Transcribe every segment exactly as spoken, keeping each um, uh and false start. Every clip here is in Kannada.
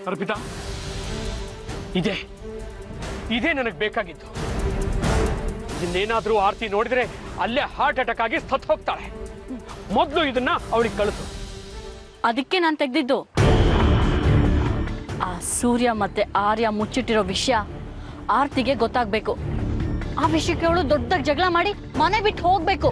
ಅರ್ಪಿತಾ, ಇದೇ ಇದೇ ನನಗೆ ಬೇಕಾಗಿತ್ತು. ಇನ್ನೇನಾದ್ರೂ ಆರ್ತಿ ನೋಡಿದ್ರೆ ಅಲ್ಲೇ ಹಾರ್ಟ್ ಅಟ್ಯಾಕ್ ಆಗಿ ಸತ್ತು ಹೋಗ್ತಾಳೆ. ಮೊದಲು ಇದನ್ನ ಅವಳಿಗೆ ಕಳಿಸು. ಅದಕ್ಕೆ ನಾನು ತೆಗೆದಿದ್ದು. ಆ ಸೂರ್ಯ ಮತ್ತೆ ಆರ್ಯ ಮುಚ್ಚಿಟ್ಟಿರೋ ವಿಷಯ ಆರ್ತಿಗೆ ಗೊತ್ತಾಗ್ಬೇಕು. ಆ ವಿಷಯಕ್ಕೆ ಅವಳು ದೊಡ್ಡದಾಗಿ ಜಗಳ ಮಾಡಿ ಮನೆ ಬಿಟ್ಟು ಹೋಗ್ಬೇಕು.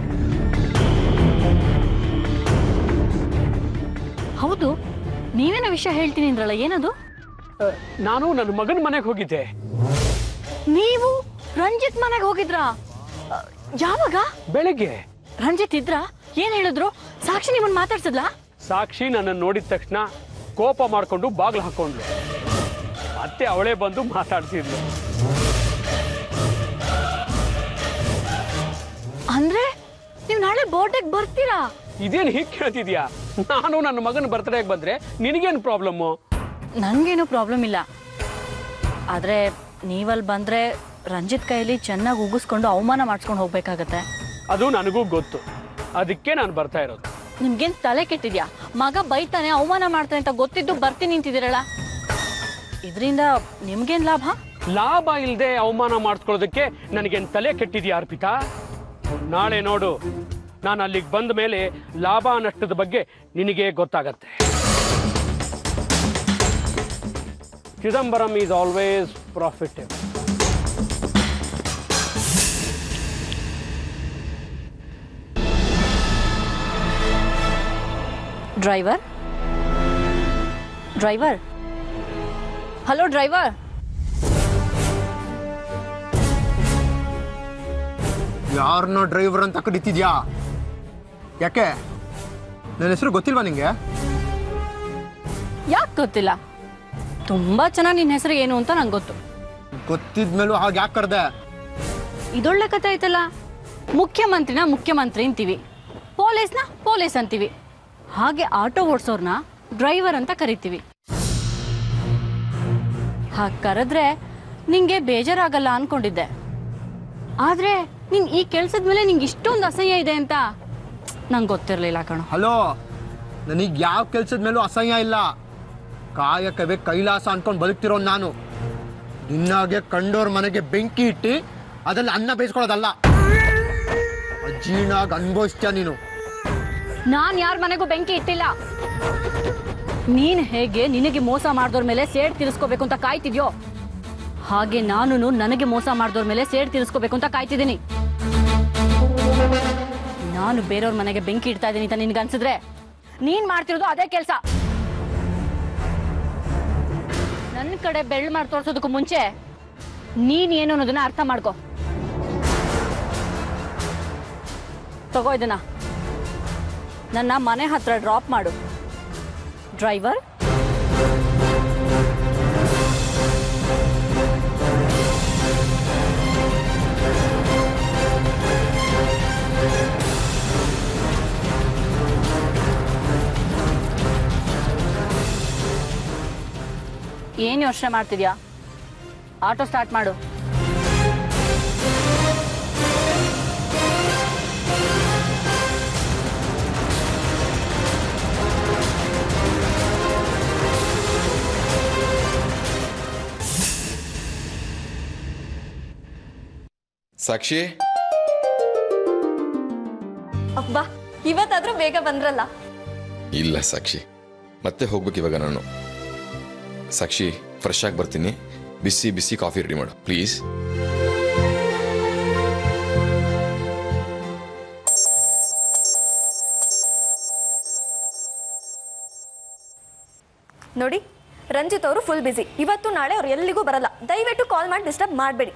ಹೌದು, ನೀವೇನೋ ವಿಷಯ ಹೇಳ್ತೀನಿ ಅಂದ್ರಲ್ಲ, ಏನದು? ನಾನು ನನ್ನ ಮಗನ ಮನೆಗೆ ಹೋಗಿದ್ದೆ. ನೀವು ರಂಜಿತ್ ಮನೆಗೆ ಹೋಗಿದ್ರಾ? ಯಾವಾಗ? ಬೆಳಗ್ಗೆ. ರಂಜಿತ್ ಇದ್ರ? ಏನ್ ಹೇಳಿದ್ರು? ಸಾಕ್ಷಿ ನಿಮ್ಮನ್ನ ಮಾತಾಡ್ಸದ್ಲಾ? ಸಾಕ್ಷಿ ನನ್ನನ್ನು ನೋಡಿದ ತಕ್ಷಣ ಕೋಪ ಮಾಡ್ಕೊಂಡು ಬಾಗ್ಲು ಹಾಕೊಂಡ್ಲು. ಮತ್ತೆ ಅವಳೇ ಬಂದು ಮಾತಾಡ್ತಿದ್ಲು. ಅಂದ್ರೆ ನೀವು ನಾಳೆ ಬರ್ಡೇಗೆ ಬರ್ತೀರಾ? ಇದೇನು ಹೀಗೆ ಕೇಳ್ತಿದ್ಯಾ? ನಾನು ನನ್ನ ಮಗನ ಬರ್ತ್ಡೇಗೆ ಬಂದ್ರೆ ನಿನಗೇನು ಪ್ರಾಬ್ಲಮ್ಮು? ನಂಗೇನು ಪ್ರಾಬ್ಲಮ್ ಇಲ್ಲ. ಆದ್ರೆ ನೀವಲ್ಲಿ ಬಂದ್ರೆ ರಂಜಿತ್ ಕೈಯಲ್ಲಿ ಚೆನ್ನಾಗಿ ಉಗಿಸ್ಕೊಂಡು ಅವಮಾನ ಮಾಡಿಸ್ಕೊಂಡು ಹೋಗ್ಬೇಕಾಗತ್ತೆ. ಅದು ನನಗೂ ಗೊತ್ತು, ಅದಕ್ಕೆ ನಾನು ಬರ್ತಾ ಇರೋದು. ನಿಮ್ಗೇನ್ ತಲೆ ಕೆಟ್ಟಿದ್ಯಾ? ಮಗ ಬೈತಾನೆ, ಅವಮಾನ ಮಾಡ್ತಾನೆ ಅಂತ ಗೊತ್ತಿದ್ದು ಬರ್ತೀನಿ ನಿಂತಿದ್ದೀರಲ್ಲ, ಇದರಿಂದ ನಿಮ್ಗೇನ್ ಲಾಭ? ಲಾಭ ಇಲ್ಲದೆ ಅವಮಾನ ಮಾಡಿಸ್ಕೊಳ್ಳೋದಕ್ಕೆ ನನಗೇನು ತಲೆ ಕೆಟ್ಟಿದ್ಯಾ ಅರ್ಪಿತಾ? ನಾಳೆ ನೋಡು, ನಾನು ಅಲ್ಲಿಗೆ ಬಂದ ಮೇಲೆ ಲಾಭ ನಷ್ಟದ ಬಗ್ಗೆ ನಿನಗೆ ಗೊತ್ತಾಗತ್ತೆ. Chidambaram is always profitable. Driver driver hello driver. ಯಾರನ್ನ ಡ್ರೈವರ್ ಅಂತ ಕಡಿತಿದ್ಯಾ? ಯಾಕೆ, ನನ್ನ ಹೆಸರು ಗೊತ್ತಿಲ್ವಾ ನಿಂಗೆ? ಯಾಕೆ ಗೊತ್ತಿಲ್ಲ? ತುಂಬಾ ಚೆನ್ನಾಗಿ ನಿನ್ನ ಹೆಸರು ಏನು ಅಂತ ನಂಗೆ ಗೊತ್ತು. ಗೊತ್ತಿದ್ಮೇಲೂ ಹಾಗೆ ಯಾಕೆ ಕರೆದೆ? ಇದೊಳ್ಳೆ ಕಥೆ ಐತಲ್ಲ. ಮುಖ್ಯಮಂತ್ರಿನ ಮುಖ್ಯಮಂತ್ರಿ ಅಂತೀವಿ, ಪೊಲೀಸ್ನ ಪೊಲೀಸ್ ಅಂತೀವಿ, ಹಾಗೆ ಆಟೋ ಓಡಿಸೋರ್ನ ಡ್ರೈವರ್ ಅಂತ ಕರಿತೀವಿ. ಹಾಗೆ ಕರೆದ್ರೆ ನಿಂಗೆ ಬೇಜಾರಾಗಲ್ಲ ಅನ್ಕೊಂಡಿದ್ದೆ. ಆದ್ರೆ ನೀನ್ ಈ ಕೆಲ್ಸದ ಮೇಲೆ ನಿಂಗೆ ಇಷ್ಟೊಂದು ಅಸಹ್ಯ ಇದೆ ಅಂತ ನಂಗೆ ಗೊತ್ತಿರ್ಲಿಲ್ಲ ಕಣೋ. ಹಲೋ, ನನಗೆ ಯಾವ ಕೆಲ್ಸದ ಮೇಲೂ ಅಸಹ್ಯ ಇಲ್ಲ. ಕಾಯಕವೇ ಕೈಲಾಸ ಅನ್ಕೊಂಡು ಬದುಕ್ತಿರೋ ನಾನು. ನಿನ್ನಾಗೆ ಕಂಡೋರ್ ಮನೆಗೆ ಬೆಂಕಿ ಇಟ್ಟು ಅದ್ರಲ್ಲಿ ಅನ್ನ ಬೇಯಿಸ್ಕೊಳ್ಳೋದಲ್ಲ. ಅಜೀರ್ಣಾಗಿ ಅನ್ಭವಿಸ್ತೀಯ ನೀನು. ನಾನ್ ಯಾರ ಮನೆಗೂ ಬೆಂಕಿ ಇಟ್ಟಿಲ್ಲ. ನೀನ್ ಹೇಗೆ ನಿನಗೆ ಮೋಸ ಮಾಡಿದವ್ರ ಮೇಲೆ ಸೇಡ್ ತೀರಿಸ್ಕೋಬೇಕು ಅಂತ ಕಾಯ್ತಿದ್ಯೋ, ಹಾಗೆ ನಾನು ನನಗೆ ಮೋಸ ಮಾಡಿದವ್ರ ಮೇಲೆ ಸೇಡ್ ತೀರಿಸ್ಕೋಬೇಕು ಅಂತ ಕಾಯ್ತಿದ್ದೀನಿ. ನಾನು ಬೇರೆಯವ್ರ ಮನೆಗೆ ಬೆಂಕಿ ಇಡ್ತಾ ಇದ್ದೀನಿ ಅಂತ ನಿನ್ಗೆ ಅನ್ಸಿದ್ರೆ ನೀನ್ ಮಾಡ್ತಿರೋದು ಅದೇ ಕೆಲಸ. ನನ್ನ ಕಡೆ ಬೆಳ್ಳು ಮಾಡಿ ತೋರ್ಸೋದಕ್ಕೂ ಮುಂಚೆ ನೀನ್ ಏನು ಅನ್ನೋದನ್ನ ಅರ್ಥ ಮಾಡ್ಕೊ. ತಗೋ ಇದನ್ನ, ನನ್ನ ಮನೆ ಹತ್ರ ಡ್ರಾಪ್ ಮಾಡು. ಡ್ರೈವರ್. ಏನು ಯೋಚನೆ ಮಾಡ್ತಿದ್ಯಾ? ಆಟೋ ಸ್ಟಾರ್ಟ್ ಮಾಡು. ಸಾಕ್ಷಿ, ಅಬ್ಬಾ, ಇವತ್ತಾದ್ರೂ ಬೇಗ ಬಂದ್ರಲ್ಲ. ಇಲ್ಲ ಸಾಕ್ಷಿ, ಮತ್ತೆ ಹೋಗ್ಬೇಕು ಇವಾಗ ನಾನು. ಸಾಕ್ಷಿ, ಫ್ರೆಶ್ ಆಗಿ ಬರ್ತೀನಿ. ಬಿಸಿ ಬಿಸಿ ಕಾಫಿ ರೆಡಿ ಮಾಡು ಪ್ಲೀಸ್. ನೋಡಿ, ರಂಜಿತ್ ಅವರು ಫುಲ್ ಬಿಸಿ. ಇವತ್ತು ನಾಳೆ ಅವ್ರು ಎಲ್ಲಿಗೂ ಬರಲ್ಲ. ದಯವಿಟ್ಟು ಕಾಲ್ ಮಾಡಿ ಡಿಸ್ಟರ್ಬ್ ಮಾಡಬೇಡಿ.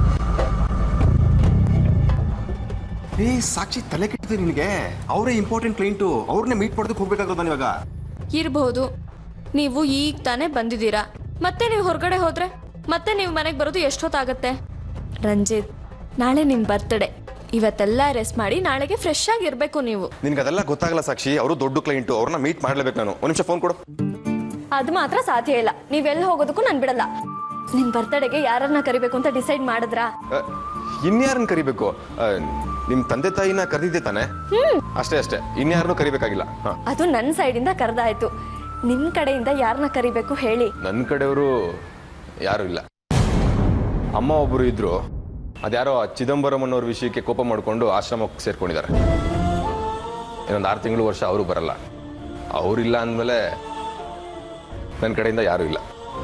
ಏ ಸಾಕ್ಷಿ, ತಲೆ ಕೆಟ್ಟಿದೆ ನಿನಗೆ. ಅವರೇ ಇಂಪಾರ್ಟೆಂಟ್ ಕ್ಲೈಂಟು, ಅವ್ರನ್ನೇ ಮೀಟ್ ಮಾಡೋದಕ್ಕೆ ಹೋಗ್ಬೇಕಾಗೋದು ನಾನು ಇವಾಗ. ಇರಬಹುದು. ನೀವು ಈಗ ತಾನೇ ಬಂದಿದ್ದೀರಾ, ಮತ್ತೆ ನೀವು ಹೊರಗಡೆ ಹೋದ್ರೆ ಮತ್ತೆ ನೀವು ಮನೆಗೆ ಬರೋದು ಎಷ್ಟೊತ್ತಾಗತ್ತೆ? ರಂಜಿತ್, ನಾಳೆ ನಿಮ್ಮ ಬರ್ತ್ಡೇ. ಇವತ್ತೆಲ್ಲ ರೆಸ್ಟ್ ಮಾಡಿ ನಾಳೆಗೆ ಫ್ರೆಶ್ ಆಗಿರ್ಬೇಕು ನೀವು. ನಿನ್ಗೆ ಅದೆಲ್ಲ ಗೊತ್ತಾಗಲ್ಲ ಸಾಕ್ಷಿ. ಅವರು ದೊಡ್ಡ ಕ್ಲೈಂಟು, ಅವ್ರನ್ನ ಮೀಟ್ ಮಾಡ್ಲೇಬೇಕು ನಾನು. ಒಂದು ನಿಮಿಷ ಫೋನ್ ಕೊಡು. ಅದು ಮಾತ್ರ ಸಾಧ್ಯ ಇಲ್ಲ. ನೀವೆಲ್ಲ ಹೋಗೋದಕ್ಕೂ ನಾನು ಬಿಡಲ್ಲ. ನಿಮ್ಮ ಬರ್ತ್ಡೇಗೆ ಯಾರನ್ನ ಕರಿಬೇಕು ಅಂತ ಡಿಸೈಡ್ ಮಾಡಿದ್ರಾ? ಇನ್ಯಾರನ್ನ ಕರಿಬೇಕು? ನಿಮ್ ತಂದೆ ತಾಯಿನ ಕರೆದಿದ್ದೆ ತಾನೆ? ಅಷ್ಟೇ ಅಷ್ಟೇ, ಇನ್ಯಾರನ್ನು ಕರಿಬೇಕಾಗಿಲ್ಲ. ಅದು ನನ್ನ ಸೈಡಿಂದ ಕರೆದಾಯ್ತು. ನಿಮ್ಮ ಕಡೆಯಿಂದ ಯಾರನ್ನ ಕರಿಬೇಕು ಹೇಳಿ. ನನ್ನ ಕಡೆಯವರು ಯಾರೂ ಇಲ್ಲ. ಅಮ್ಮ ಒಬ್ಬರು ಇದ್ರು, ಅದ್ಯಾರೋ ಚಿದಂಬರಂ ಅನ್ನೋರ ವಿಷಯಕ್ಕೆ ಕೋಪ ಮಾಡಿಕೊಂಡು ಆಶ್ರಮಕ್ಕೆ ಸೇರ್ಕೊಂಡಿದ್ದಾರೆ. ಇನ್ನೊಂದು ಆರು ತಿಂಗಳು ವರ್ಷ ಅವರು ಬರಲ್ಲ. ಅವರಿಲ್ಲ ಅಂದಮೇಲೆ ನನ್ನ ಕಡೆಯಿಂದ ಯಾರೂ ಇಲ್ಲ.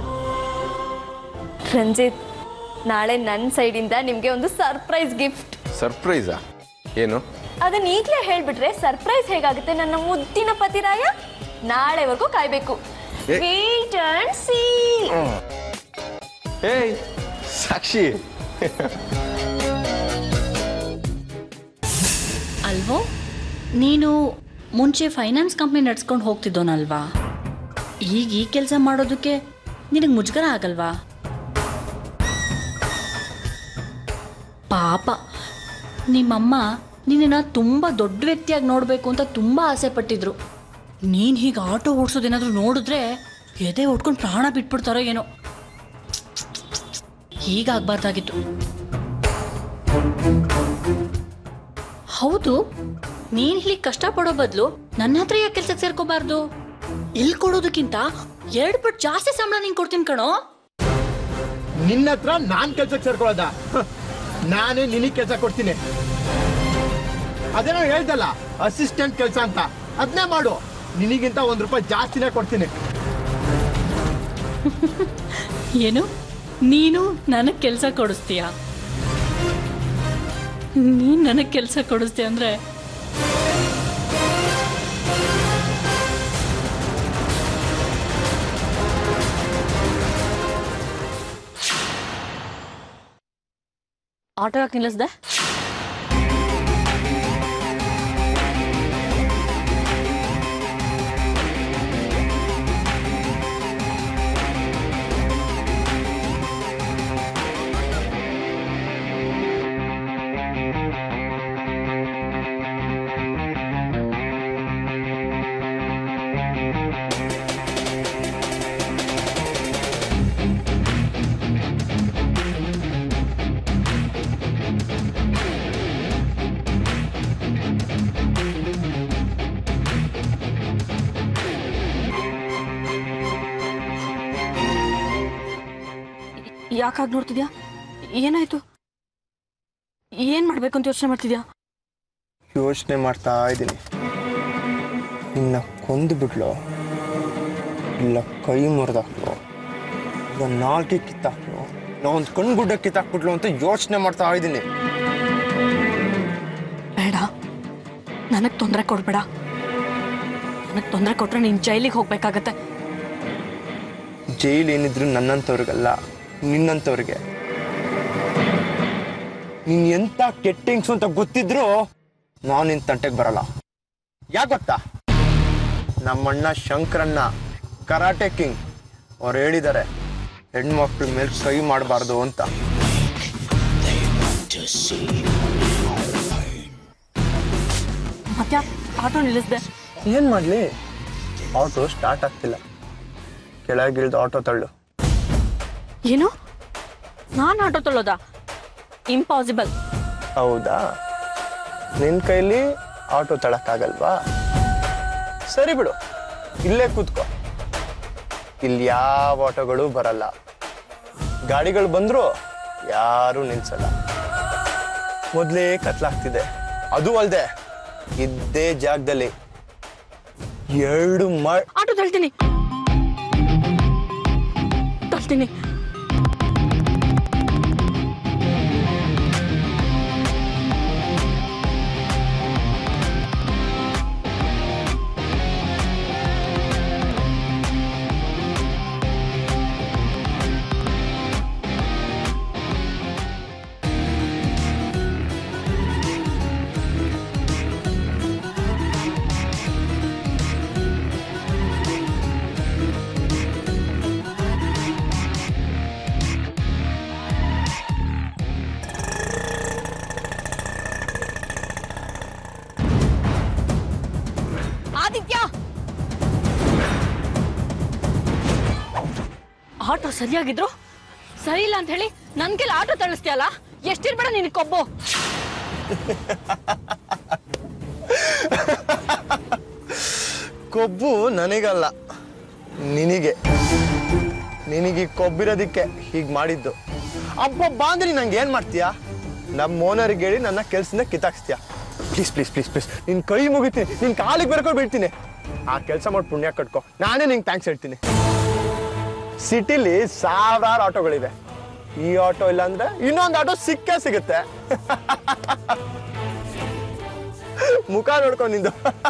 ರಂಜಿತ್, ನಾಳೆ ನನ್ನ ಸೈಡಿಂದ ನಿಮಗೆ ಒಂದು ಸರ್ಪ್ರೈಸ್ ಗಿಫ್ಟ್. ಸರ್ಪ್ರೈಸಾ? ಏನು? ಅದನ್ನ ಈಗಲೇ ಹೇಳ್ಬಿಟ್ರೆ ಸರ್ಪ್ರೈಸ್ ಹೇಗಾಗುತ್ತೆ ನನ್ನ ಮುದ್ದಿನ ಪತಿರಾಯ? ನಾಳೆವರೆಗೂ ಕಾಯ್ಬೇಕು. Wait and see. ಏಯ್ ಸಾಕ್ಷಿ, ಅಲ್ವೋ, ನೀನು ಮುಂಚೆ ಫೈನಾನ್ಸ್ ಕಂಪ್ನಿ ನಡ್ಸ್ಕೊಂಡು ಹೋಗ್ತಿದ್ದೋನಲ್ವಾ? ಈಗ ಈ ಕೆಲಸ ಮಾಡೋದಕ್ಕೆ ನಿನಗೆ ಮುಜುಗರ ಆಗಲ್ವಾ? ಪಾಪ ನಿಮ್ಮಮ್ಮ ನಿನ್ನ ತುಂಬ ದೊಡ್ಡ ವ್ಯಕ್ತಿಯಾಗಿ ನೋಡಬೇಕು ಅಂತ ತುಂಬ ಆಸೆ ಪಟ್ಟಿದ್ರು. ನೀನು ಹೀಗೆ ಆಟೋ ಓಡಿಸೋದೇನಾದರೂ ನೋಡಿದ್ರೆ ಎದೆ ಹೊಡ್ಕೊಂಡು ಪ್ರಾಣ ಬಿಟ್ಬಿಡ್ತಾರೋ ಏನೋ. ಹೀಗಾಗಬಾರ್ದಾಗಿತ್ತು. ಹೌದು, ನೀನು ಇಲ್ಲಿ ಕಷ್ಟಪಡೋ ಬದಲು ನನ್ನ ಹತ್ರ ಯಾಕೆ ಕೆಲ್ಸಕ್ಕೆ ಸೇರ್ಕೋಬಾರ್ದು? ಇಲ್ಲಿ ಕೊಡೋದಕ್ಕಿಂತ ಎರಡು ಪಟ್ಟು ಜಾಸ್ತಿ ಸಂಬಳ ನೀನು ಕೊಡ್ತೀನಿ ಕಣೋ. ನಿನ್ನ ಹತ್ರ ನಾನ್ ಕೆಲ್ಸಕ್ಕೆ ಸೇರ್ಕೊಳ್ಳೋದ? ನಾನೇ ನಿನಗೆ ಕೆಲಸ ಕೊಡ್ತೀನಿ. ಅದೇನೋ ಹೇಳ್ದಲ್ಲ ಅಸಿಸ್ಟೆಂಟ್ ಕೆಲಸ ಅಂತ, ಅದನ್ನೇ ಮಾಡು. ನಿನಗಿಂತ ಒಂದ್ ರೂಪಾಯಿ ಜಾಸ್ತಿನೇ ಕೊಡ್ತೀನಿ. ಏನು, ನೀನು ನನಗೆ ಕೆಲಸ ಕೊಡಿಸ್ತೀಯ? ನೀನು ನನಗೆ ಕೆಲಸ ಕೊಡಿಸ್ತೀಯ ಅಂದ್ರೆ ಆಟೋ ಯಾಕೆ ನಿಲ್ಲಿಸ್ದೆ? ಯಾಕಾಗಿ ನೋಡ್ತಿದ್ಯಾ? ಏನಾಯ್ತು? ಏನ್ ಮಾಡ್ಬೇಕು ಅಂತ ಯೋಚನೆ ಮಾಡ್ತಿದ್ಯಾ? ಯೋಚನೆ ಮಾಡ್ತಾ ಇದ್ದೀನಿ. ನಿನ್ನ ಕೊಂದು ಬಿಡ್ಲು, ಇಲ್ಲ ಕೈ ಮುರಿದಾಕ್ಲು, ಇಲ್ಲ ನಾಲ್ಕೆ ಕಿತ್ತಾಕ್ಲು, ಇಲ್ಲ ಒಂದು ಕಣ್ಗುಡ್ಡ ಕಿತ್ತಾಕ್ಬಿಟ್ಲು ಅಂತ ಯೋಚನೆ ಮಾಡ್ತಾ ಇದ್ದೀನಿ. ಬೇಡ, ನನಗ್ ತೊಂದರೆ ಕೊಡ್ಬೇಡ. ನನಗ್ ತೊಂದರೆ ಕೊಟ್ರೆ ನೀನ್ ಜೈಲಿಗೆ ಹೋಗ್ಬೇಕಾಗತ್ತೆ. ಜೈಲ್ ಏನಿದ್ರು ನನ್ನಂಥವ್ರಿಗಲ್ಲ, ನಿನ್ನಂಥವ್ರಿಗೆ. ನೀನ್ ಎಂತ ಕೆಟ್ಟಿಂಗ್ಸು ಅಂತ ಗೊತ್ತಿದ್ರು ನಾನು ನಿನ್ ತಂಟೆಗೆ ಬರಲ್ಲ. ಯಾಕೆ ಗೊತ್ತಾ? ನಮ್ಮಣ್ಣ ಶಂಕರಣ್ಣ ಕರಾಟೆ ಕಿಂಗ್ ಅವ್ರು ಹೇಳಿದ್ದಾರೆ, ಹೆಣ್ಮಕ್ಳ ಮೇಲೆ ಕೈ ಮಾಡಬಾರ್ದು ಅಂತ. ಮತ್ತೆ ಆಟೋ ನಿಲ್ಲಿಸ್ದೆ? ಏನ್ ಮಾಡ್ಲಿ, ಆಟೋ ಸ್ಟಾರ್ಟ್ ಆಗ್ತಿಲ್ಲ. ಕೆಳಗಿಳಿದು ಆಟೋ ತಳ್ಳು. ಏನು, ನಾನು ಆಟೋ ತಳ್ಳೋದ? ಇಂಪಾಸಿಬಲ್. ಹೌದಾ? ನಿನ್ ಕೈಲಿ ಆಟೋ ತಳಕ್ಕಾಗಲ್ವಾ? ಸರಿ ಬಿಡು, ಇಲ್ಲೇ ಕೂತ್ಕೋ. ಇಲ್ಲಿ ಯಾವ ಆಟೋಗಳು ಬರಲ್ಲ, ಗಾಡಿಗಳು ಬಂದ್ರು ಯಾರು ನಿಲ್ಸಲ್ಲ. ಮೊದ್ಲೇ ಕತ್ಲಾಗ್ತಿದೆ. ಅದು ಅಲ್ದೆ ಇದ್ದೇ ಜಾಗದಲ್ಲಿ ಎರಡು ಮ ಆಟೋ ತಳ್ತೀನಿ ತಳ್ತೀನಿ ಆದಿತ್ಯ, ಆಟೋ ಸರಿಯಾಗಿದ್ರು ಸರಿ ಇಲ್ಲ ಅಂತ ಹೇಳಿ ನನ್ ಕೆಲ ಆಟೋ ತಳಿಸ್ತೀಯಲ್ಲ, ಎಷ್ಟಿರ್ಬೇಡ ನಿನ್ ಕೊಬ್ಬು. ಕೊಬ್ಬು ನನಗಲ್ಲ, ನಿನಗೆ ನಿನಗೆ ಕೊಬ್ಬಿರೋದಕ್ಕೆ ಹೀಗೆ ಮಾಡಿದ್ದು. ಅಪ್ಪ ಬಾಂದ್ರಿ ನಂಗೆ ಏನು ಮಾಡ್ತೀಯಾ? ನಮ್ಮ ಓನರ್ಗೆ ಹೇಳಿ ನನ್ನ ಕೆಲ್ಸದಿಂದ ಕಿತ್ತಾಕ್ಸ್ತೀಯ. ಪ್ಲೀಸ್ ಪ್ಲೀಸ್ ಪ್ಲೀಸ್ ಪ್ಲೀಸ್ ನಿನ್ನ ಕೈ ಮುಗಿತೀನಿ, ನಿನ್ನ ಕಾಲಿಗೆ ಬರ್ಕೊಂಡು ಬೀಳ್ತೀನಿ. ಆ ಕೆಲಸ ಮಾಡಿ ಪುಣ್ಯ ಕಟ್ಕೊ, ನಾನೇ ನಿಂಗೆ ಥ್ಯಾಂಕ್ಸ್ ಹೇಳ್ತೀನಿ. ಸಿಟಿಲಿ ಸಾವಿರಾರು ಆಟೋಗಳಿವೆ, ಈ ಆಟೋ ಇಲ್ಲ ಅಂದ್ರೆ ಇನ್ನೊಂದು ಆಟೋ ಸಿಕ್ಕೇ ಸಿಗುತ್ತೆ. ಮುಖ ನೋಡ್ಕೊಂಡು ನಿಂದು.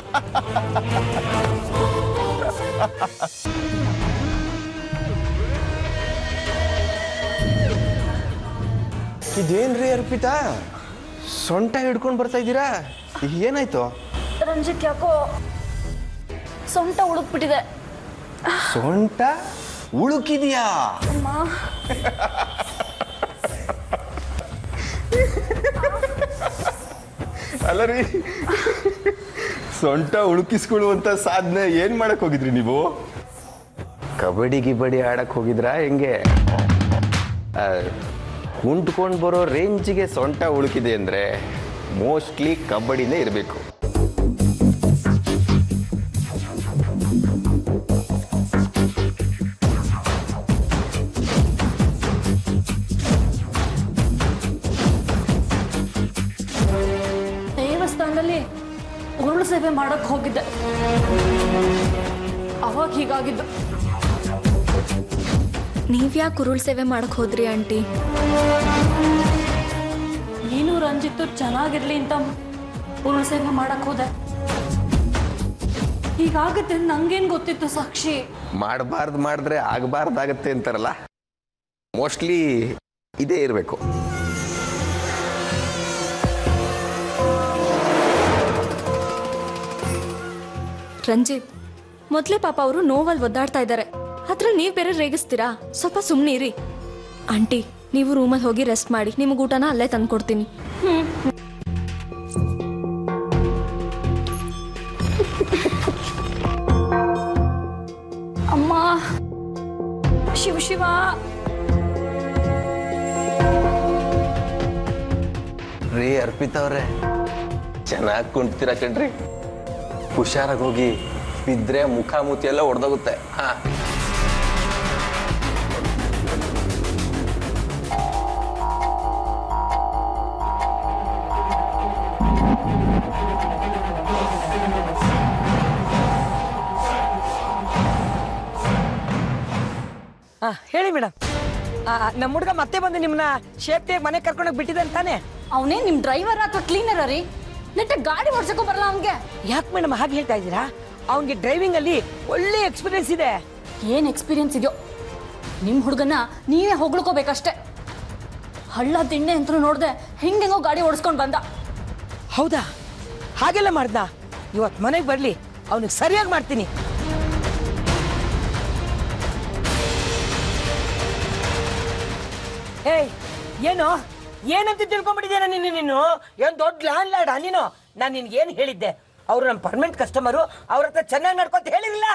ಇದೇನ್ರಿ ಅರ್ಪಿತಾ, ಸೊಂಟ ಹಿಡ್ಕೊಂಡು ಬರ್ತಾ ಇದ್ದೀರಾ? ಏನಾಯ್ತು? ರಂಜಿತ್ ಯಾಕೋ ಸೊಂಟ ಉಳುಕ್ಬಿಟ್ಟಿದೆ. ಸೊಂಟ ಉಳುಕಿದ್ಯಾ? ಅಲ್ಲ ರೀ, ಸೊಂಟ ಉಳುಕಿಸ್ಕೊಳ್ಳುವಂತ ಸಾಧನೆ ಏನ್ ಮಾಡಕ್ ಹೋಗಿದ್ರಿ ನೀವು? ಕಬಡ್ಡಿ ಗಿಬಡ್ಡಿ ಆಡಕ್ ಹೋಗಿದ್ರಾ ಹೆಂಗೆ? ಕುಂಟ್ಕೊಂಡು ಬರೋ ರೇಂಜಿಗೆ ಸೊಂಟ ಉಳುಕಿದೆ ಅಂದ್ರೆ ಮೋಸ್ಟ್ಲಿ ಕಬಡ್ಡಿನೇ ಇರಬೇಕು. ದೇವಸ್ಥಾನದಲ್ಲಿ ಉರುಳು ಸೇವೆ ಮಾಡಕ್ ಹೋಗಿದ್ದೆ, ಅವಾಗ ಹೀಗಾಗಿದ್ದು. ನೀವ್ಯಾಕೆ ಉರುಳು ಸೇವೆ ಮಾಡಕ್ ಹೋದ್ರಿ ಆಂಟಿ? ನೀನು ರಂಜಿತ್ತು ಚೆನ್ನಾಗಿರ್ಲಿ ಅಂತ ಉರುಳು ಸೇವೆ ಮಾಡಕ್ ಹೋದೆ. ಹೀಗಾಗುತ್ತೆ ನಂಗೇನ್ ಗೊತ್ತಿತ್ತು ಸಾಕ್ಷಿ? ಮಾಡಬಾರ್ದು ಮಾಡಿದ್ರೆ ಆಗಬಾರ್ದಾಗತ್ತೆ ಅಂತಾರಲ್ಲ, ಮೋಸ್ಟ್ಲಿ ಇದೇ ಇರಬೇಕು. ರಂಜಿತ್, ಮೊದಲೇ ಪಾಪ ಅವರು ನೋವಲ್ಲಿ ಒದ್ದಾಡ್ತಾ ಇದ್ದಾರೆ, ಅದ್ರಲ್ಲಿ ನೀವು ಬೇರೆ ರೇಗಿಸ್ತೀರಾ? ಸ್ವಲ್ಪ ಸುಮ್ಮನಿರಿ. ಆಂಟಿ, ನೀವು ರೂಮಲ್ಲಿ ಹೋಗಿ ರೆಸ್ಟ್ ಮಾಡಿ, ನಿಮಗೆ ಊಟನ ಅಲ್ಲೇ ತಂದ್ಕೊಡ್ತೀನಿ. ಅಮ್ಮ ಶಿವ ಶಿವ. ರೀ ಅರ್ಪಿತಾ ಅವ್ರೆ, ಚೆನ್ನಾಗಿ ಕುಂಟ್ತೀರಾ ಕಣ್ರಿ. ಹುಷಾರಾಗಿ ಹೋಗಿ, ಬಿದ್ರೆ ಮುಖ ಮೂತಿ ಎಲ್ಲ ಒಡೆದೋಗುತ್ತೆ. ಹಾ, ಹೇಳಿ ಮೇಡಮ್. ನಮ್ಮ ಹುಡುಗ ಮತ್ತೆ ಬಂದು ನಿಮ್ಮನ್ನ ಸೇಫ್ಟಿಯಾಗಿ ಮನೆ ಕರ್ಕೊಂಡೋಗಿ ಬಿಟ್ಟಿದ್ದಾನೆ ತಾನೆ? ಅವನೇ ನಿಮ್ ಡ್ರೈವರ್ ಅಥವಾ ಕ್ಲೀನರ್ ರೀ? ನೆಟ್ಟ ಗಾಡಿ ಓಡ್ಸಕ್ಕೂ ಬರಲ್ಲ ಅವನ್ಗೆ. ಯಾಕೆ ಮೇಡಮ್ ಹಾಗೆ ಹೇಳ್ತಾ ಇದ್ದೀರಾ? ಅವನಿಗೆ ಡ್ರೈವಿಂಗ್ ಅಲ್ಲಿ ಒಳ್ಳೆ ಎಕ್ಸ್ಪೀರಿಯನ್ಸ್ ಇದೆ. ಏನ್ ಎಕ್ಸ್ಪೀರಿಯನ್ಸ್ ಇದೆಯೋ? ನಿಮ್ ಹುಡುಗನ ನೀವೇ ಹೊಗಳ್ಕೋಬೇಕಷ್ಟೆ. ಹಳ್ಳ ತಿಂಡೆ ಅಂತ ನೋಡ್ದೆ ಹೆಂಗೆಂಗೋ ಗಾಡಿ ಓಡಿಸ್ಕೊಂಡ್ ಬಂದ. ಹೌದಾ? ಹಾಗೆಲ್ಲ ಮಾಡ್ದ? ಇವತ್ತು ಮನೆಗೆ ಬರ್ಲಿ, ಅವನಿಗೆ ಸರಿಯಾಗಿ ಮಾಡ್ತೀನಿ. ಏಯ್, ಏನು ಏನಂತ ತಿಳ್ಕೊಂಡ್ಬಿಟ್ಟಿದ್ದೇನ ನೀನು? ನೀನು ಏನ್ ದೊಡ್ಡ ಲ್ಯಾಂಡ್ ಲಾರ್ಡ್ ನೀನು? ನಾನು ನಿನ್ಗೆ ಏನು ಹೇಳಿದ್ದೆ? ಅವರು ನಮ್ಮ ಪರ್ಮನೆಂಟ್ ಕಸ್ಟಮರು, ಅವ್ರ ಹತ್ರ ಚೆನ್ನಾಗಿ ನಡ್ಕೊಂತ ಹೇಳಿರಲಿಲ್ಲ?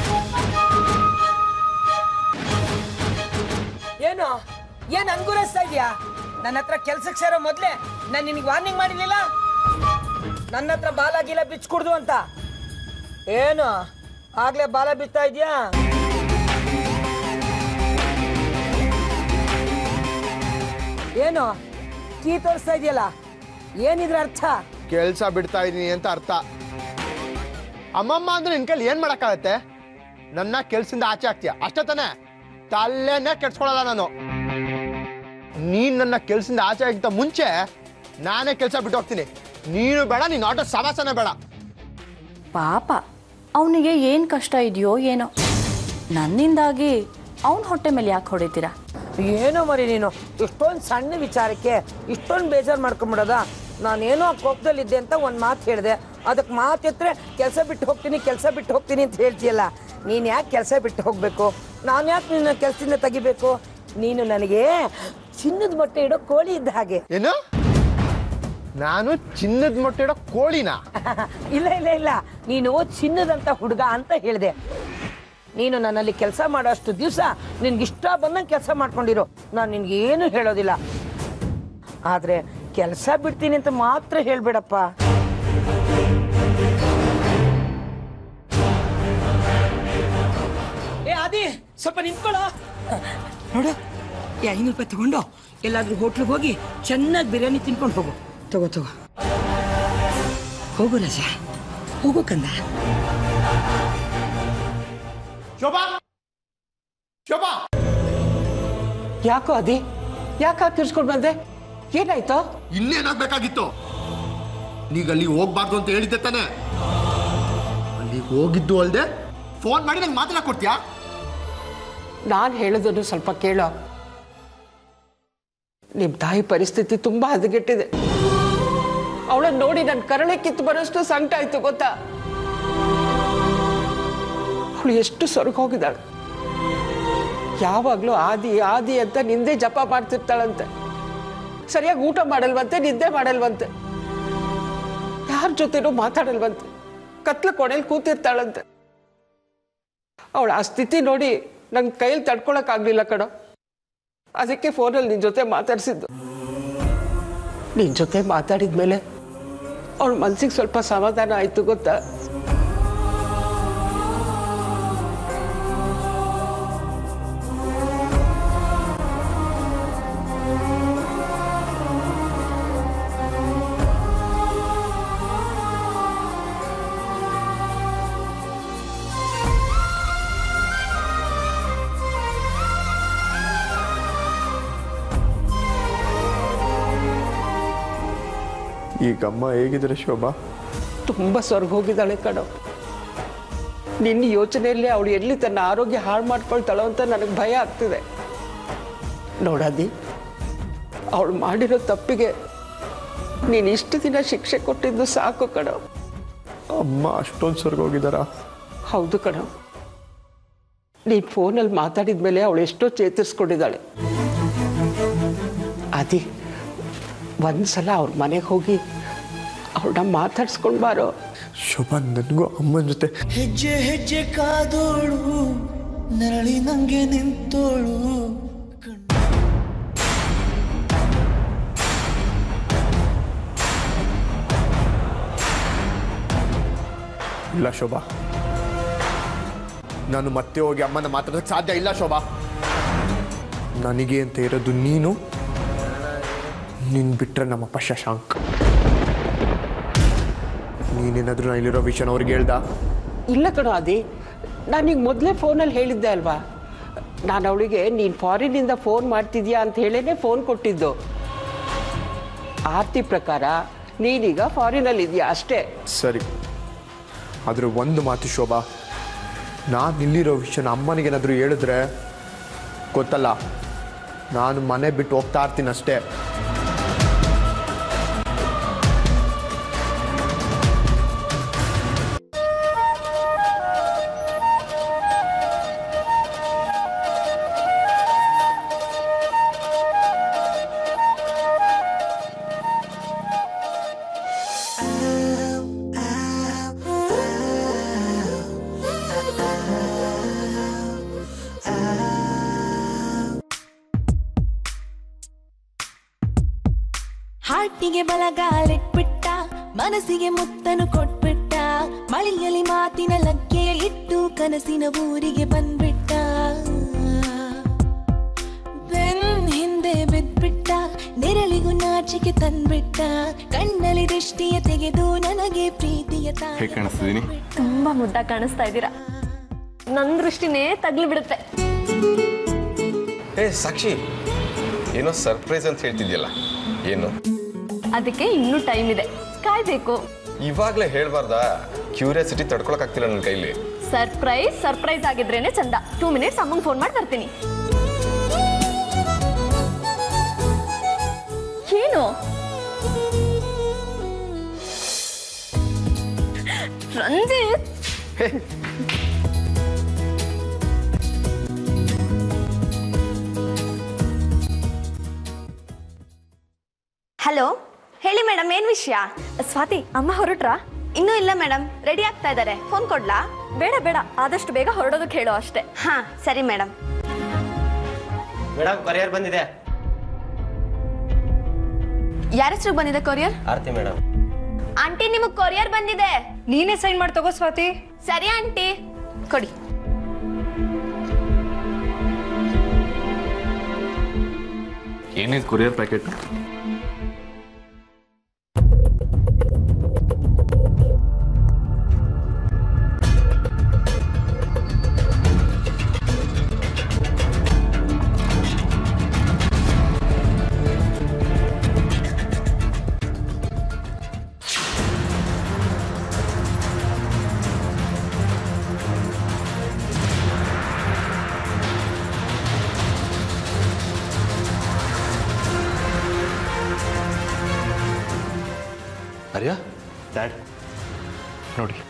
ಏನು ಏನ್ ಅಂಗುರಿಸ್ತಾ ಇದೆಯಾ? ನನ್ನ ಹತ್ರ ಕೆಲ್ಸಕ್ಕೆ ಸೇರೋ ಮೊದ್ಲೇ ನಾನು ನಿನಗೆ ವಾರ್ನಿಂಗ್ ಮಾಡಿರ್ಲಿಲ್ಲ? ನನ್ನ ಹತ್ರ ಬಾಲ ಗೀಲ ಬಿಚ್ಕೊಡ್ದು ಅಂತ. ಏನು ಆಗ್ಲೇ ಬಾಲ ಬಿತ್ತಾ ಇದೆಯಾ? ಏನು ಕೀ ತೋರಿಸ್ತಾ ಇದೆಯಲ್ಲ, ಏನಿದ್ರ ಅರ್ಥ? ಕೆಲಸ ಬಿಡ್ತಾ ಇದೀನಿ ಅಂತ ಅರ್ಥ. ಅಮ್ಮಮ್ಮ ಅಂದ್ರೆ ನಿನ್ ಕೈಲಿ ಏನ್ ಮಾಡಕ್ಕಾಗತ್ತೆ? ನನ್ನ ಕೆಲ್ಸದಿಂದ ಆಚೆ ಹಾಕ್ತೀಯ ಅಷ್ಟೇ ತಾನೆ? ತಲೆನೇ ಕೆಡ್ಸ್ಕೊಳಲ್ಲ ನಾನು. ನೀನ್ ನನ್ನ ಕೆಲ್ಸದಿಂದ ಆಚೆ ಆಗಿಂತ ಮುಂಚೆ ನಾನೇ ಕೆಲಸ ಬಿಟ್ಟು ಹೋಗ್ತೀನಿ. ನೀನು ಬೇಡ, ನೀನ್ ಆಟೋ ಸವಾಸನೆ ಬೇಡ. ಪಾಪ ಅವನಿಗೆ ಏನ್ ಕಷ್ಟ ಇದೆಯೋ ಏನೋ. ನನ್ನಿಂದಾಗಿ ಅವನ ಹೊಟ್ಟೆ ಮೇಲೆ ಯಾಕೆ ಹೊಡಿತೀರಾ? ಏನೋ ಮರಿ ನೀನು, ಇಷ್ಟೊಂದು ಸಣ್ಣ ವಿಚಾರಕ್ಕೆ ಇಷ್ಟೊಂದು ಬೇಜಾರು ಮಾಡ್ಕೊಂಬಿಡೋದ? ನಾನೇನೋ ಕೋಪದಲ್ಲಿದ್ದೆ ಅಂತ ಒಂದು ಮಾತು ಹೇಳಿದೆ, ಅದಕ್ಕೆ ಮಾತು ಎತ್ತರೆ ಕೆಲಸ ಬಿಟ್ಟು ಹೋಗ್ತೀನಿ ಕೆಲಸ ಬಿಟ್ಟು ಹೋಗ್ತೀನಿ ಅಂತ ಹೇಳ್ತೀಯಲ್ಲ. ನೀನು ಯಾಕೆ ಕೆಲಸ ಬಿಟ್ಟು ಹೋಗಬೇಕು? ನಾನು ಯಾಕೆ ನಿನ್ನ ಕೆಲಸದಿಂದ ತೆಗಿಬೇಕು? ನೀನು ನನಗೆ ಚಿನ್ನದ ಮೊಟ್ಟೆ ಇಡೋ ಕೋಳಿ ಇದ್ದ ಹಾಗೆ. ಏನು? ನಾನು ಚಿನ್ನದ ಮೊಟ್ಟೆ ಇಡೋ ಕೋಳಿನ? ಇಲ್ಲ ಇಲ್ಲ ಇಲ್ಲ, ನೀನು ಚಿನ್ನದಂತ ಹುಡುಗ ಅಂತ ಹೇಳಿದೆ. ನೀನು ನನ್ನಲ್ಲಿ ಕೆಲಸ ಮಾಡೋ ಅಷ್ಟು ದಿವಸ ನಿನ್ಗೆ ಇಷ್ಟ ಬಂದಂಗೆ ಕೆಲಸ ಮಾಡ್ಕೊಂಡಿರೋ, ನಾನು ನಿನ್ಗೆ ಏನು ಹೇಳೋದಿಲ್ಲ. ಆದ್ರೆ ಕೆಲಸ ಬಿಡ್ತೀನಿ ಅಂತ ಮಾತ್ರ ಹೇಳ್ಬೇಡಪ್ಪ. ಏ ಸ್ವಲ್ಪ ನಿಂತ್ಕೊಳ್ಳೋ. ನೋಡು, ಈ ಐನೂರು ರೂಪಾಯಿ ತಗೊಂಡು ಎಲ್ಲಾದ್ರೂ ಹೋಟ್ಲಿಗೆ ಹೋಗಿ ಚೆನ್ನಾಗಿ ಬಿರಿಯಾನಿ ತಿನ್ಕೊಂಡು ಹೋಗು. ತಗೋ ತಗೋ ಹೋಗು ರಾಜ, ಹೋಗು ಕಂದ. ಶೋಭಾ ಶೋಭಾ ಯಾಕೋ ಅದಿ, ಯಾಕೆ ತಿರ್ಸ್ಕೊಂಡು ಬಂದೆ? ಏನಾಯ್ತು? ಇನ್ನೇನಾಗ್ಬೇಕಾಗಿತ್ತು? ನೀಗ ಅಲ್ಲಿ ಹೋಗ್ಬಾರ್ದು ಅಂತ ಹೇಳಿದ್ದೆ ತಾನೆ. ಅಲ್ಲಿಗೆ ಹೋಗಿದ್ದು ಅಲ್ದೆ ಫೋನ್ ಮಾಡಿ ನಂಗೆ ಮಾತಾಡಕ್ ಕೊಡ್ತೀಯಾ? ನಾನು ಹೇಳೋದನ್ನು ಸ್ವಲ್ಪ ಕೇಳೋ. ನಿಮ್ಮ ತಾಯಿ ಪರಿಸ್ಥಿತಿ ತುಂಬಾ ಹದಗೆಟ್ಟಿದೆ. ಅವಳನ್ನು ನೋಡಿ ನನ್ನ ಕರಳೆ ಕಿತ್ತು ಬರೋಷ್ಟು ಸಂಕಟ ಆಯ್ತು ಗೊತ್ತಾ? ಅವಳು ಎಷ್ಟು ಸ್ವರ್ಗ ಹೋಗಿದ್ದಾಳೆ. ಯಾವಾಗ್ಲೂ ಆದಿ ಆದಿ ಅಂತ ನಿಂದೆ ಜಪ ಮಾಡ್ತಿರ್ತಾಳಂತೆ. ಸರಿಯಾಗಿ ಊಟ ಮಾಡಲ್ವಂತೆ, ನಿದ್ದೆ ಮಾಡಲ್ವಂತೆ, ಯಾರ ಜೊತೆನೂ ಮಾತಾಡಲ್ವಂತೆ, ಕತ್ಲ ಕೊನೆಯಲ್ಲಿ ಕೂತಿರ್ತಾಳಂತೆ. ಅವಳ ಆ ಸ್ಥಿತಿ ನೋಡಿ ನಂಗೆ ಕೈಯಲ್ಲಿ ತಡ್ಕೊಳಕ್ ಆಗ್ಲಿಲ್ಲ ಕಣೋ. ಅದಕ್ಕೆ ಫೋನಲ್ಲಿ ನಿನ್ ಜೊತೆ ಮಾತಾಡ್ಸಿದ್ದು. ನಿನ್ ಜೊತೆ ಮಾತಾಡಿದ್ಮೇಲೆ ಅವಳ ಮನ್ಸಿಗೆ ಸ್ವಲ್ಪ ಸಮಾಧಾನ ಆಯ್ತು ಗೊತ್ತಾ? ಈಗಮ್ಮ ಹೇಗಿದ್ರೆ ಶೋಭಾ? ತುಂಬ ಸ್ವರ್ಗ ಹೋಗಿದ್ದಾಳೆ ಕಣೋ. ನಿನ್ನ ಯೋಚನೆಯಲ್ಲೇ ಅವಳು ಎಲ್ಲಿ ತನ್ನ ಆರೋಗ್ಯ ಹಾಳು ಮಾಡ್ಕೊಳ್ತಾಳೋ ಅಂತ ನನಗೆ ಭಯ ಆಗ್ತಿದೆ. ನೋಡದಿ, ಅವಳು ಮಾಡಿರೋ ತಪ್ಪಿಗೆ ನೀನು ಇಷ್ಟು ದಿನ ಶಿಕ್ಷೆ ಕೊಟ್ಟಿದ್ದು ಸಾಕು ಕಣೋ. ಅಮ್ಮ ಅಷ್ಟೊಂದು ಸ್ವರ್ಗ ಹೋಗಿದಾರ? ಹೌದು ಕಣೋ. ನೀನು ಫೋನಲ್ಲಿ ಮಾತಾಡಿದ ಮೇಲೆ ಅವಳು ಎಷ್ಟೋ ಚೇತರಿಸ್ಕೊಂಡಿದ್ದಾಳೆ. ಅದಿ, ಒಂದ್ಸಲ ಅವ್ರ ಮನೆಗೆ ಹೋಗಿ ಅವಳನ್ನ ಮಾತಾಡ್ಸ್ಕೊಂಡು ಬಾರೋ. ಶೋಭಾ, ನನಗೂ ಅಮ್ಮನ ಜೊತೆ ಹೆಜ್ಜೆ ಹೆಜ್ಜೆ ಕಾದೋಳು, ನರಳಿ ನಂಗೆ ನಿಂತೋಳು. ಇಲ್ಲ ಶೋಭಾ, ನಾನು ಮತ್ತೆ ಹೋಗಿ ಅಮ್ಮನ ಮಾತಾಡೋಕ್ಕೆ ಸಾಧ್ಯ ಇಲ್ಲ ಶೋಭಾ. ನನಗೆ ಅಂತ ಇರೋದು ನೀನು, ನಿನ್ ಬಿಟ್ರೆ ನಮ್ಮಪ್ಪ ಶಶಾಂಕ್. ನೀನೇನಾದ್ರೂ ನಾನು ಇಲ್ಲಿರೋ ವಿಷಯನ ಅವ್ರಿಗೆ ಹೇಳ್ದ? ಇಲ್ಲ ಕಣೋ ಅದಿ, ನಾನೀಗ ಮೊದಲೇ ಫೋನಲ್ಲಿ ಹೇಳಿದ್ದೆ ಅಲ್ವಾ. ನಾನು ಅವಳಿಗೆ ನೀನು ಫಾರಿನಿಂದ ಫೋನ್ ಮಾಡ್ತಿದ್ಯಾ ಅಂತ ಹೇಳೇನೆ ಫೋನ್ ಕೊಟ್ಟಿದ್ದು. ಆರ್ತಿ ಪ್ರಕಾರ ನೀನೀಗ ಫಾರಿನಲ್ಲಿ ಇದೆಯಾ ಅಷ್ಟೇ. ಸರಿ, ಆದ್ರೆ ಒಂದು ಮಾತು ಶೋಭಾ, ನಾನು ಇಲ್ಲಿರೋ ವಿಷಯನ ಅಮ್ಮನಿಗೇನಾದರೂ ಹೇಳಿದ್ರೆ ಗೊತ್ತಲ್ಲ, ನಾನು ಮನೆ ಬಿಟ್ಟು ಹೋಗ್ತಾ ಇರ್ತೀನಿ ಅಷ್ಟೇ. ಹಾಟಿಗೆ ಬಲಗಾಲಿಟ್ಬಿಟ್ಟ, ಮನಸ್ಸಿಗೆ ಮುತ್ತನು ಕೊಟ್ಬಿಟ್ಟ, ಮಳೆಯಲ್ಲಿ ಮಾತಿನ ಲಗ್ಗೆ ಇಟ್ಟು ಕನಸಿನ ಊರಿಗೆ ಬಂದ್ಬಿಟ್ಟ. ಬೆನ್ ಹಿಂದೆ ಬಿದ್ಬಿಟ್ಟ, ನೆರಳಿಗೂ ನಾಚಿಕೆ ತಂದ್ಬಿಟ್ಟ, ಕಣ್ಣಲ್ಲಿ ದೃಷ್ಟಿಯ ತೆಗೆದು ನನಗೆ ಪ್ರೀತಿಯ ಹೇಗೆ ಕಾಣಿಸ್ತಿದೀನಿ? ತುಂಬಾ ಮುದ್ದಾಗಿ ಕಾಣಿಸ್ತಾ ಇದ್ದೀರಾ. ನನ್ನ ದೃಷ್ಟಿನೇ ತಗ್ಲಿ ಬಿಡುತ್ತೆ. ಏ ಸಾಕ್ಷಿ, ಏನೋ ಸರ್ಪ್ರೈಸ್ ಅಂತ ಹೇಳ್ತಿದ್ಯಲ್ಲ, ಏನು? ಅದಕ್ಕೆ ಇನ್ನೂ ಟೈಮ್ ಇದೆ, ಕಾಯ್ಬೇಕು. ಇವಾಗಲೇ ಹೇಳ್ಬಾರ್ದಾ? ಕ್ಯೂರಿಯಾಸಿಟಿ ತಡ್ಕೊಳಕ್ ಆಗ್ತಿಲ್ಲ ನನ್ನ ಕೈಲಿ. ಸರ್ಪ್ರೈಸ್ ಸರ್ಪ್ರೈಸ್ ಆಗಿದ್ರೇನೆ ಚಂದ. ಟೂ ಮಿನಿಟ್ಸ್ ಅಮ್ಮಂಗೆ ಫೋನ್ ಮಾಡಿ ಬರ್ತೀನಿ. ಏನು ರಂಜಿತ್? ಹಲೋ, ಹೇಳಿ ಮೇಡಮ್, ಏನ್ ವಿಷಯ? ಸ್ವಾತಿ, ಅಮ್ಮ ಹೊರಟ್ರಾ? ಇನ್ನೂ ಇಲ್ಲ ಮೇಡಮ್, ರೆಡಿ ಆಗ್ತಾ ಇದ್ದಾರೆ. ಫೋನ್ ಕೊಡ್ಲಾ? ಬೇಡ ಬೇಡ, ಆದಷ್ಟು ಬೇಗ ಹೊರಡೋದಕ್ಕೆ ಹೇಳೋ ಅಷ್ಟೇ. ಹಾ ಸರಿ ಮೇಡಮ್. ಮೇಡಮ್, ಕೊರಿಯರ್ ಬಂದಿದೆ. ಯಾರ ಹೆಸರು ಬಂದಿದೆ ಕೊರಿಯರ್? ಆರ್ತಿ ಮೇಡಮ್. ಆಂಟಿ, ನಿಮಗ್ ಕೊರಿಯರ್ ಬಂದಿದೆ. ನೀನೇ ಸೈನ್ ಮಾಡಿ ತಗೋ ಸ್ವಾತಿ. ಸರಿ ಆಂಟಿ, ಕೊಡಿ. ಏನಿದು ಕೊರಿಯರ್ ಪ್ಯಾಕೆಟ್? ಆರ್ಯ, ಡ್ಯಾಡ್ ನೋಡಿ,